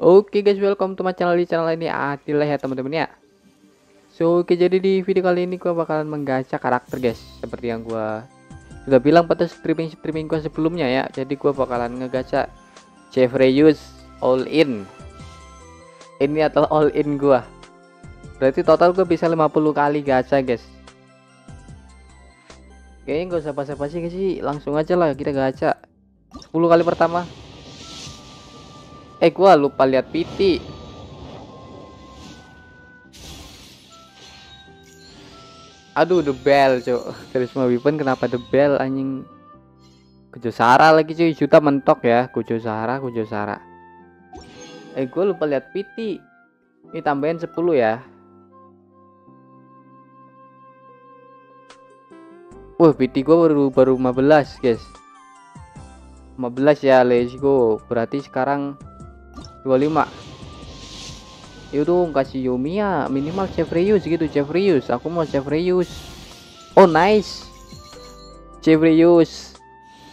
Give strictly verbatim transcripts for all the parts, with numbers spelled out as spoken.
Oke guys, welcome to my channel. Di channel ini Adil ya teman-teman ya. So oke, jadi di video kali ini gua bakalan menggacha karakter guys, seperti yang gua sudah bilang pada streaming streaming gua sebelumnya ya. Jadi gua bakalan ngegacha Jeffreus all in. Ini adalah all in gua, berarti total gua bisa lima puluh kali gacha guys. Kayaknya nggak usah basa-basi guys sih, langsung aja lah kita gacha sepuluh kali pertama. Eh gua lupa lihat P T. Aduh, the bell cok. Terus mau weapon kenapa the bell anjing. Kujo Sara lagi cuy, juta mentok ya. Kujo Sara, Kujo Sara. Eh gua lupa lihat P T. Ini tambahin sepuluh ya. Wah, P T gua baru baru lima belas guys. lima belas ya, let's go. Berarti sekarang dua puluh lima. Yaudah kasih Yomiya minimal Jeffreus gitu. Jeffreus, aku mau Jeffreus. Oh nice, Jeffreus.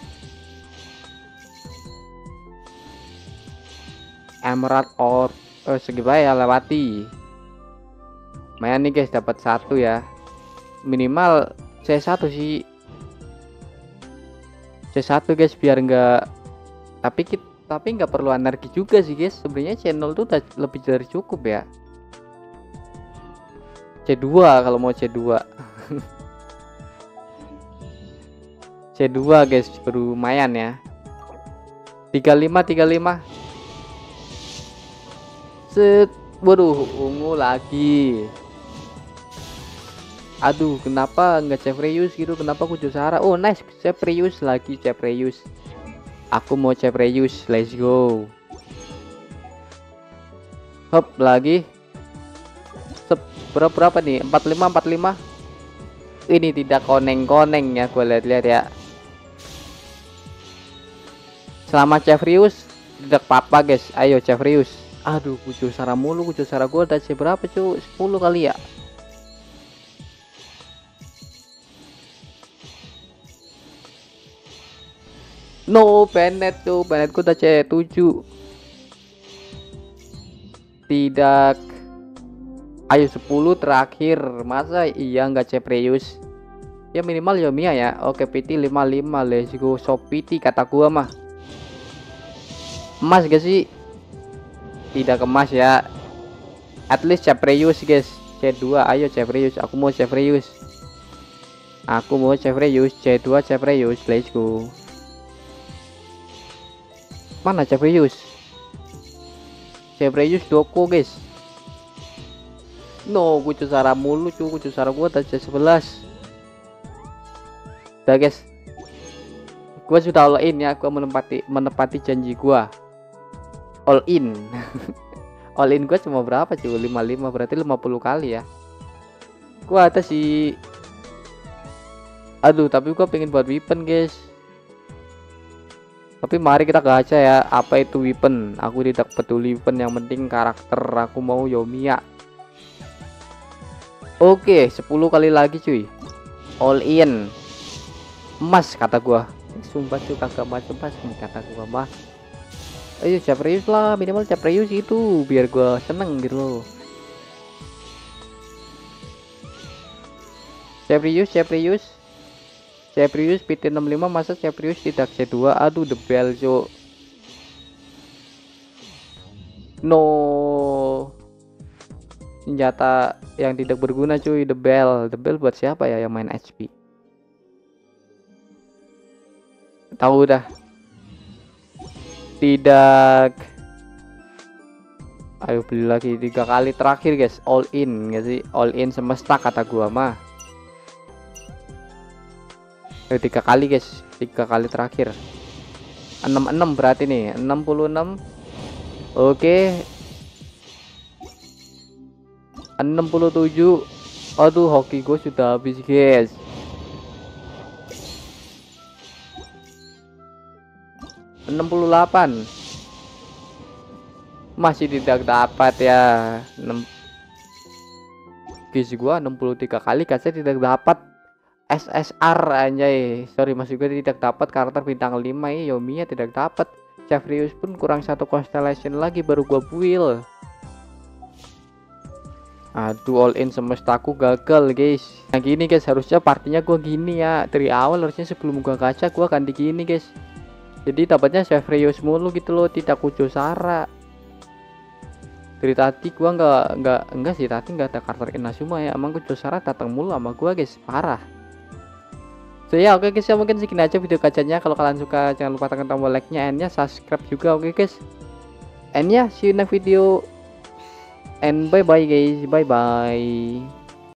Emerald or oh, segitu ya lewati. Lumayan nih guys, dapat satu ya. Minimal C satu sih. C satu guys biar enggak, tapi kita tapi nggak perlu energi juga sih guys, sebenarnya channel tuh udah lebih dari cukup ya. C dua kalau mau C dua. C dua guys baru lumayan ya. tiga puluh lima tiga puluh lima. Set, waduh ungu lagi. Aduh, kenapa nggak Jeffreus gitu, kenapa Kujo Sara. Oh nice, Jeffreus lagi, Jeffreus. Aku mau Jeffreus, let's go. Hop lagi. Sep, berapa berapa nih? empat puluh lima empat puluh lima. Ini tidak koneng-koneng ya, gue lihat-lihat ya. Selamat Jeffreus, tidak apa-apa guys. Ayo Jeffreus. Aduh, Kujo Sara mulu, Kujo Sara gue udah C berapa cuy? sepuluh kali ya. No, Bennett tuh, Bennett ku udah C tujuh. Tidak. Ayo sepuluh terakhir. Masa iya nggak Jeffreus? Ya minimal Yomiya ya. Oke, P T lima puluh lima, let's go. So P T kata gua mah. Emas gak sih? Tidak kemas ya. At least Jeffreus guys. C dua, ayo Jeffreus. Aku mau Jeffreus. Aku mau Jeffreus. C dua Jeffreus, let's go. Mana Jeffreus? Jeffreus doko guys. No, Kujo Sara mulu cuy. Kujo Sara gua tadi sebelas. Udah guys, gua sudah all in ya. Gua menepati menepati janji gua. All in. All in gua cuma berapa cuy? lima puluh lima, berarti lima puluh kali ya. Gua ada sih. Aduh, tapi gua pengen buat weapon guys. Tapi mari kita gacha ya. Apa itu weapon? Aku tidak peduli weapon, yang penting karakter. Aku mau Yomiya. Oke, sepuluh kali lagi cuy. All in. Emas kata gua. Sumpah cuy, kagak macam-macam nih kata gua mah. Ayo Jeffreus lah, minimal Jeffreus itu biar gua seneng gitu loh. Jeffreus, Jeffreus. Jeffreus P T enam puluh lima, masa Jeffreus tidak C dua. Aduh, the bell cok. No, senjata yang tidak berguna cuy, the bell. The bell buat siapa ya yang main H P? Tahu dah. Tidak. Ayo beli lagi tiga kali terakhir guys. All in nggak sih? All in semesta kata gua mah. Tiga kali guys, tiga kali terakhir. Enam enam berarti nih, enam puluh enam. Oke, enam puluh tujuh. Aduh, hoki gue sudah habis guys. Enam puluh delapan. Masih tidak dapat ya. enam guys, gua enam puluh tiga kali kasih tidak dapat. S S R anjay, sorry masih gue tidak dapat karakter bintang lima. ya Yomiya tidak dapat. Chevrius pun kurang satu constellation lagi baru gua build. Aduh, all in semestaku gagal guys. Nah gini guys, harusnya partinya gua gini ya dari awal, harusnya sebelum gua gacha gua ganti gini guys. Jadi dapatnya Chevrius mulu gitu loh, tidak Kujo Sara. Dari tadi gua nggak nggak enggak sih, tadi nggak ada karakter Inazuma ya, emang Kujo Sara datang mulu sama gua guys, parah. So ya oke okay, guys ya, mungkin segini aja video gacanya. Kalau kalian suka jangan lupa tekan tombol like nya, and nya subscribe juga oke okay, guys. And ya, see you in the video and bye bye guys, bye bye.